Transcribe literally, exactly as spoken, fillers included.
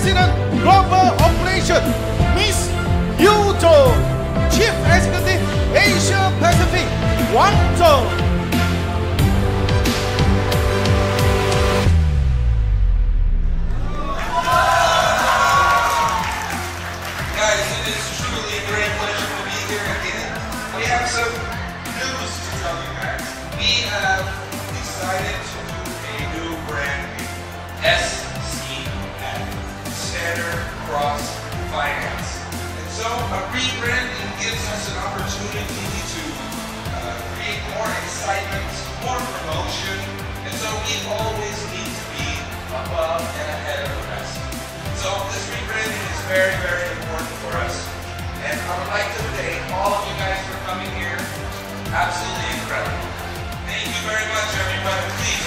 President Global Operation, Miss Yuto, Chief Executive Asia Pacific, Guangzhou. Guys, it is truly a great pleasure to be here again. We have some news to tell you guys. We have decided to do a new brand name, S C F, Standard Cross Finance. And so a rebranding gives us an opportunity to uh, create more excitement, more promotion, and so we always need to be above and ahead of the rest. So this rebranding is very, very important for us. And I would like to thank all of you guys for coming here. Absolutely incredible. Thank you very much, everybody. Please